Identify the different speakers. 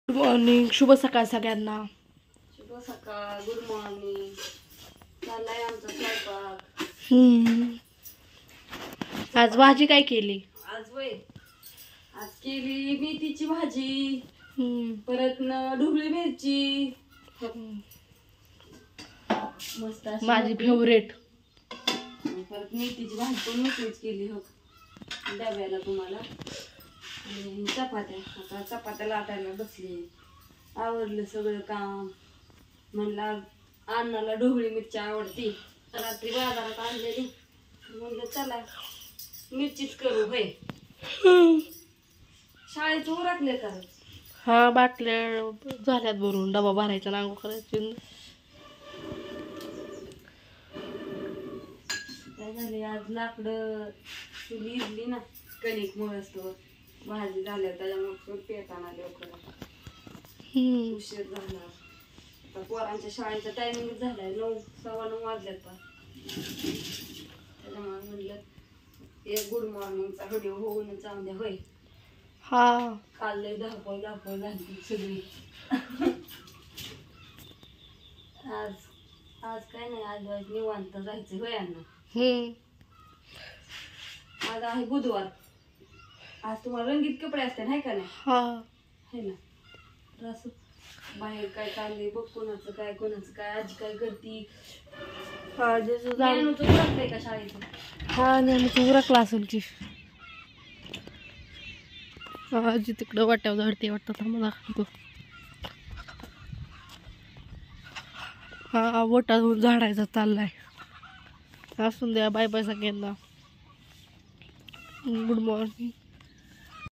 Speaker 1: Good morning, शुभ सकाळ सगळ्यांना.
Speaker 2: शुभ सकाळ, गुड मॉर्निंग. चाललाय आमचा स्वयंपाक.
Speaker 1: आज भाजी काय केली?
Speaker 2: आज केली मेथीची भाजी, परत ढोबळी मिरची, मस्त अशी
Speaker 1: माझी
Speaker 2: भाजी.
Speaker 1: फेवरेट.
Speaker 2: परत मेथीची भाजी पण मोकळीच केली हो डब्याला तुम्हाला. आणि चपात्या, आता चपात्या लाटायला बसली. आवडलं सगळं काम. म्हणला अण्णाला ढोबळी मिरची आवडती, रात्री बाजारात आणलेली. म्हणलं चला मिरचीच करू. होय, शाळेचं उरकले का?
Speaker 1: हा, बाटल्या झाल्यात भरून, डबा भरायचा, नांगो करायची.
Speaker 2: काय झाले आज लाकडं चुली इजली ना, कणिक मुळसतो भाजी झाल्या त्याच्यामुळे पेटाना लवकर उशीर झाला. आता पोरांच्या शाळेचा टायमिंग झालाय 9, 9:15 वाजल्यात. त्याच्यामुळे म्हणलं एक गुड मॉर्निंगचा व्हिडिओ होऊन जाऊन द्या. होय,
Speaker 1: हा,
Speaker 2: काल लय धावपळ झाली सगळी. आज काय नाही, आज निवांत जायचं. होय अण्णा, आज आहे बुधवार. आज तुम्हाला रंगीत कपडे असते नाही का? नाही
Speaker 1: हा,
Speaker 2: है ना. तर असं बाहेर काय चाललंय बघ, कोणाचं काय आजी काय करती.
Speaker 1: हा, जसं झालं.
Speaker 2: ज्ञानूचं उरकलंय का शाळेचं?
Speaker 1: हा, नेहमीच उरकला असेल की. आजी तिकडं वाट्यावर झाडते वाटतं. मला दाखवतो. हा, वटाहून झाडायचा चाललाय. असून द्या. बाय बाय सगळ्यांना. Good morning.